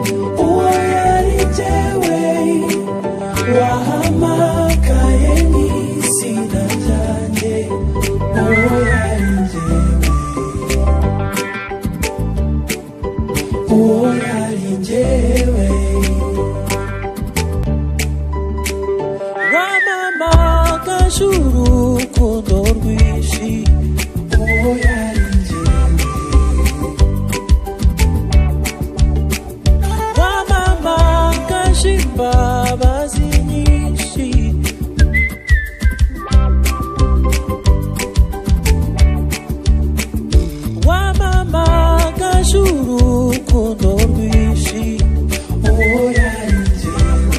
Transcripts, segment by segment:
uwo yari njyewe wahamagaye n'izina ryanjye uwo yari njyewe uwo yari njyewe wamamagaje urukundo rwinshi uwo yari njyewe wamamagaje imbabazi nyinshi wamamagaje urukundo rwinshi uwo yari njyewe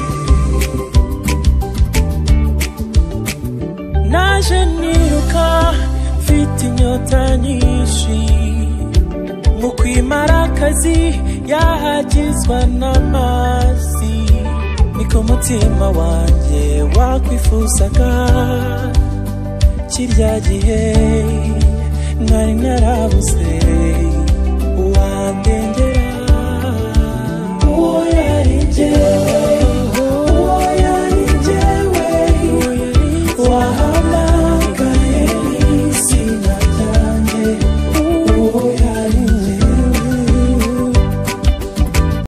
naje niruka mfite inyota nyinshi mu kwimara akazi yahagizwa n'amazi niko umutima wanjye wakwifuzaga kirya gihe nari narabuze